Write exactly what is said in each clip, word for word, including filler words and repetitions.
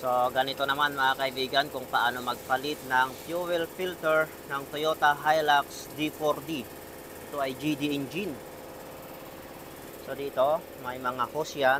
So ganito naman mga kaibigan kung paano magpalit ng fuel filter ng Toyota Hilux D four D. Ito ay G D engine. So dito may mga hose yan.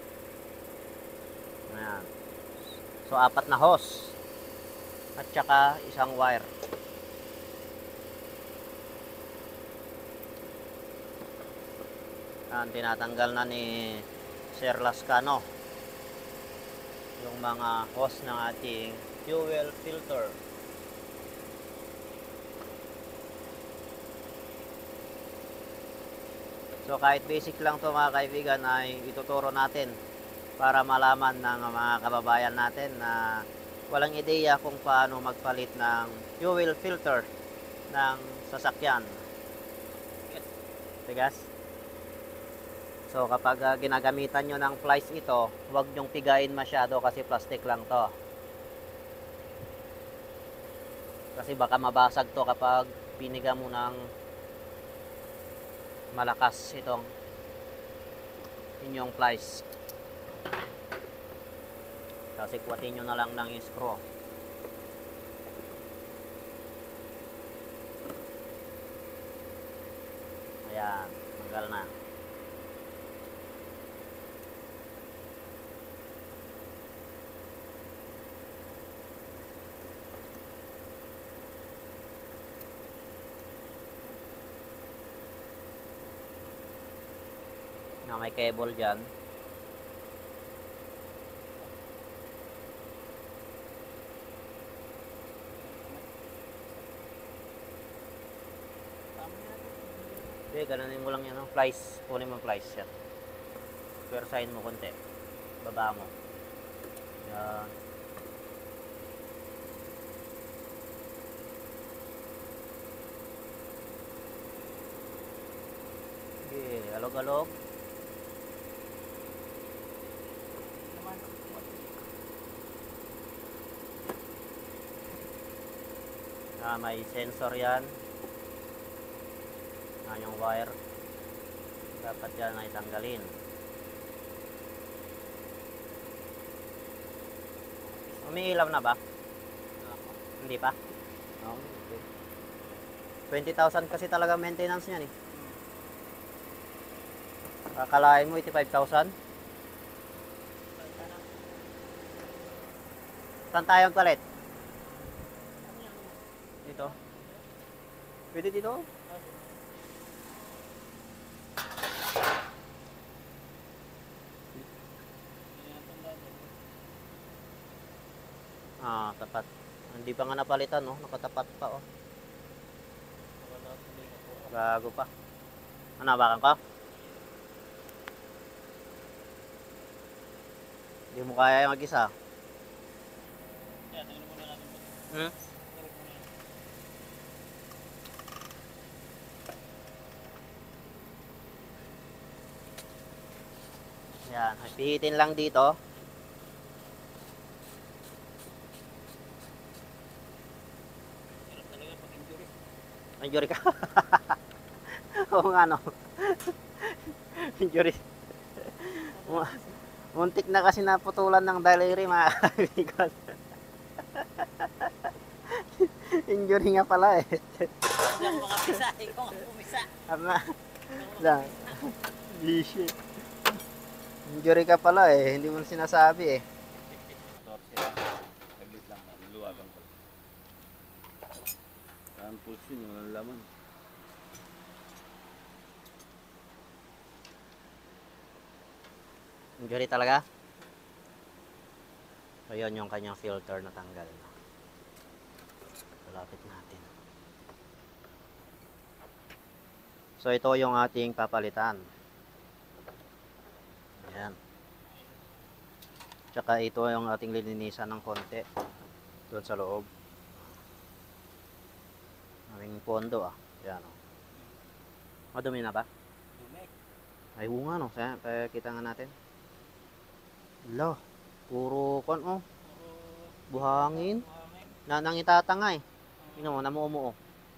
Ayan. So apat na hose at saka isang wire. Ayan, tinatanggal na ni Sir Lascano yung mga hose ng ating fuel filter. So kahit basic lang to mga kaibigan ay ituturo natin para malaman ng mga kababayan natin na walang ideya kung paano magpalit ng fuel filter ng sasakyan. Tigas? So kapag uh, ginagamitan nyo ng plies ito, huwag nyong pigain masyado kasi plastic lang to. Kasi baka mabasag to kapag piniga mo ng malakas itong inyong plies. Kasi kuwatin nyo na lang ng screw. Ayan, tanggal na. Na may cable dyan. Okay, gananin mo lang yan, no? Plies, kunin mo plies yan. Persahin mo konti. Baba mo. Yan. Okay, alog-alog. Ah, may sensor yan. Yan yung wire. Dapat yan ay tanggalin. Umiilaw na ba? Hindi pa? No, okay. twenty thousand kasi talaga maintenance niyan eh. Akalain mo eighty-five thousand? Saan tayo palit? Dito. Pwede dito? Ah, tapat. Hindi pa nga napalitan, no? Nakatapat pa, oh. Gago pa. Ano, bakan ka? Hindi mo kaya mag-isa. Hmm? Yan, pihitin lang dito. Injury ka. Oo nga, no. Injury. Muntik na kasi naputulan ng daliri, mga kaibigan. Injury nga pala eh. Hindi ako makapisa, ikaw nga pumisa. Ama. Lang. Shit. Injury ka pala eh, hindi mo sinasabi eh. Saglit lang, luluwagan ko. Ang pulse yun, yung laman. Injury talaga? So yun yung kanyang filter na tanggal. Lapit natin. So ito yung ating papalitan. Ayan. Tsaka ito yung ating lilinisan ng konti doon sa loob. Aming pondo ah. Ayan o. Madumi na ba? Ay bunga no. Kaya kita nga natin. Lo. Puro kon oh. Buhangin. Na nang itatanga eh. Tingnan mo, namuumuo.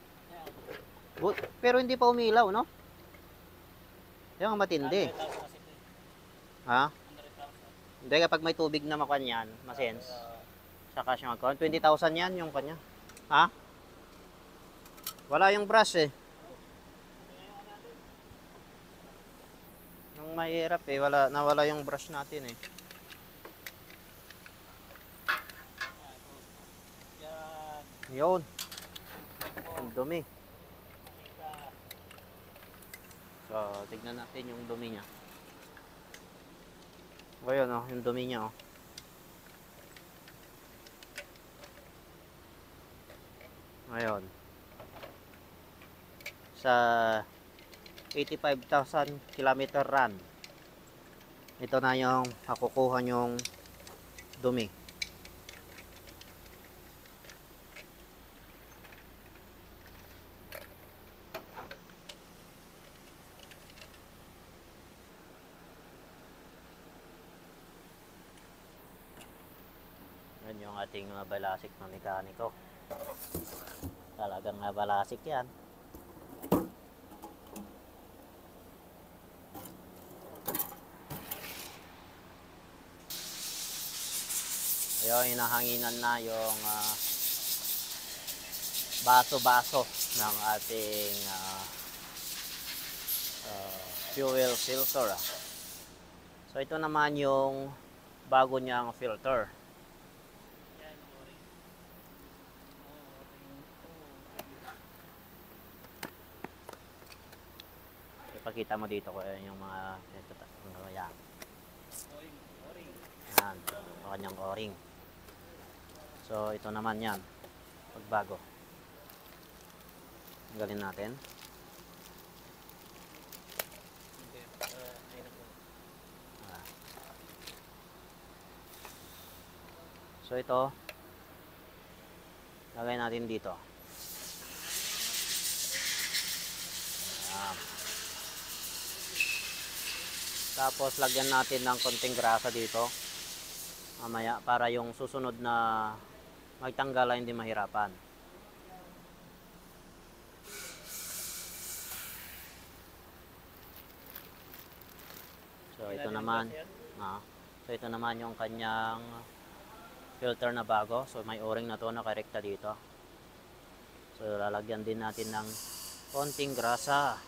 Pero hindi pa umilaw, no? Yan ang matindi. Ha? Hindi, kapag may tubig na makuha yan, masens. Saka siya magkuhan. twenty thousand yan yung kanya. Ha? Wala yung brush eh. Yung mahirap eh, wala, nawala yung brush natin eh. Yun. Ang dumi. So, tignan natin yung dumi niya. O yun oh, yung dumi niya oh. Ayun. Sa eighty-five thousand kilometer run. Ito na yung makukuha yung dumi. Yan yung ating mga balasik na mekaniko. Talagang mga balasik yan. Ayun, hinahanginan na yung uh, baso-baso ng ating uh, uh, fuel filter. So ito naman yung bago niyang filter. Ipakita mo dito ko yung mga ito, ano yan. Yan, yung kanyang o-ring. So ito naman yan, pagbago. Tanggalin natin. Ah. So ito, lagay natin dito. Ayan. Tapos lagyan natin ng konting grasa dito mamaya para yung susunod na magtanggal ay hindi mahirapan. So ito naman ah, so ito naman yung kanyang filter na bago. So may o-ring na to nakarekta dito. So lalagyan din natin ng konting grasa.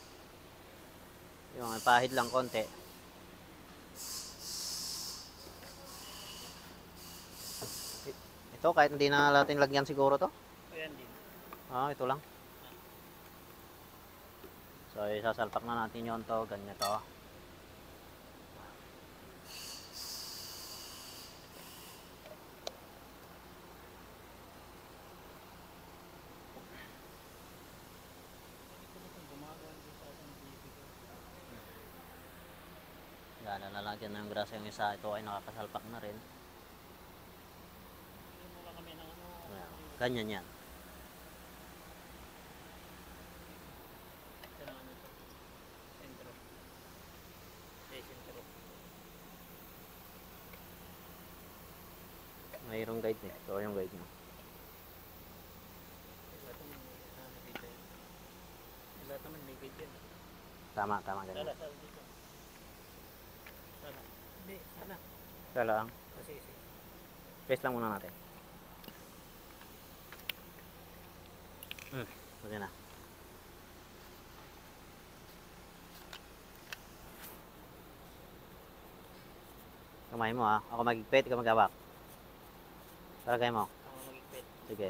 Yung pahid lang konti. Ito kahit hindi na natin lagyan siguro to. Ayan din. Ah, ito lang. So isasalpak na natin yon to, ganyan to. Gana na lagyan ng grasa yung isa. Ito ay nakakasalpak na rin. Ayan, ganyan yan. Mayroong guide eh. Ito yung guide nyo. Tama, tama ganyan. Hindi, sana. Kaya lang. Sige, sige. Paste lang muna natin. Hmm, okay na. Kamay mo ha. Ako magigpit, ikaw magawak. Talagay mo. Ako magigpit. Sige.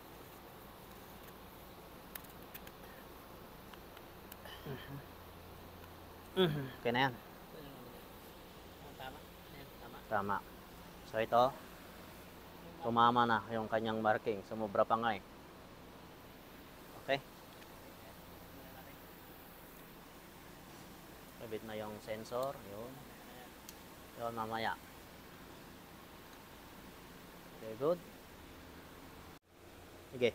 Okay na yan. Tama? Ayan, tama. Tama. So ito, tumama na yung kanyang marking. Sumubra pa nga eh. Okay. Kabit na yung sensor. Yun. Yun mamaya. Okay, good. Sige.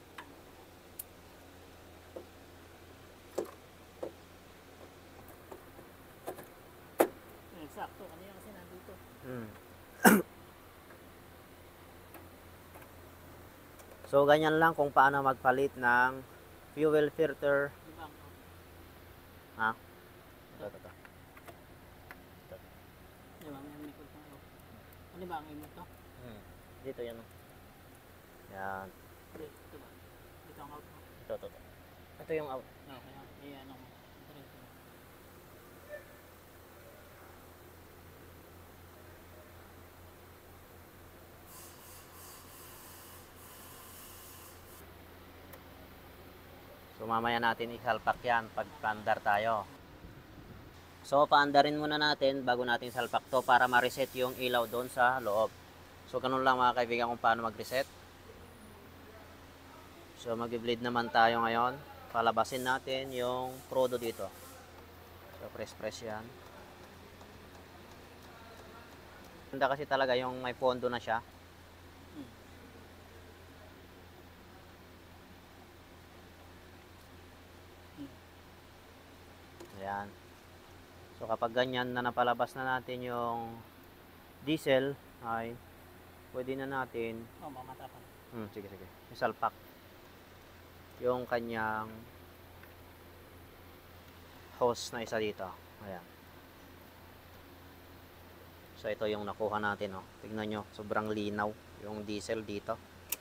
Sakto, kanina kasi nandito. Hmm. So ganyan lang kung paano magpalit ng fuel filter. Diba? Ha? Ito, ito, ito. Diba, may may kulpang ako. Ano ba ang imo to? Hmm. Dito yan. Oh. Yan. Hindi, ito ba? Ito ang out mo. Ito, ito, ito. Ito yung out. No, kaya, eh, ano mo. Diretso mo. So mamaya natin isalpak yan pag paandar tayo. So paandarin muna natin bago natin salpak to para ma-reset yung ilaw doon sa loob. So ganun lang mga kaibigan kung paano mag-reset. So mag-bleed naman tayo ngayon. Palabasin natin yung prodo dito. So press press yan. Ganda kasi talaga yung may pondo na siya. Ayan. So kapag ganyan na napalabas na natin yung diesel ay pwede na natin Oh, mamata pa. hmm, sige sige isalpak yung kanyang hose na isa dito. Ayan. So ito yung nakuha natin, oh. Tingnan nyo, sobrang linaw yung diesel dito.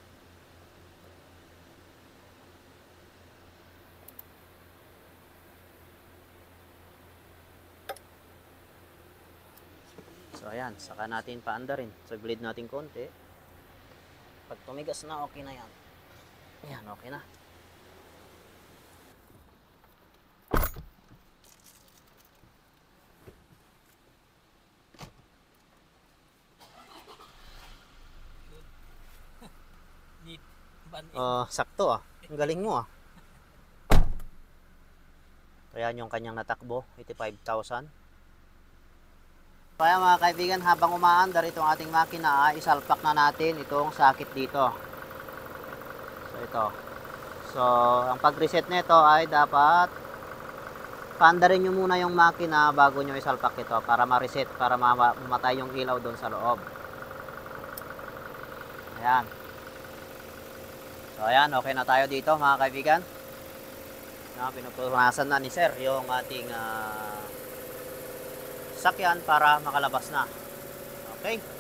So ayan, saka natin paandarin. So bleed natin konti. Pag tumigas na, okay na yan. Ayan, okay na. Neat. Ban Uh, sakto ah. Ang galing mo ah. Ayan yung kanyang natakbo, eighty-five thousand. Kaya mga kaibigan, habang umaandar itong ating makina, ay isalpak na natin itong sakit dito. So ito. So ang pag-reset nito ay dapat paandarin nyo muna yung makina bago nyo isalpak ito para ma-reset, para mamatay yung ilaw doon sa loob. Ayan. So ayan, okay na tayo dito mga kaibigan. Na pinupunasan na ni Sir yung ating uh, sakyan para makalabas na. Okay.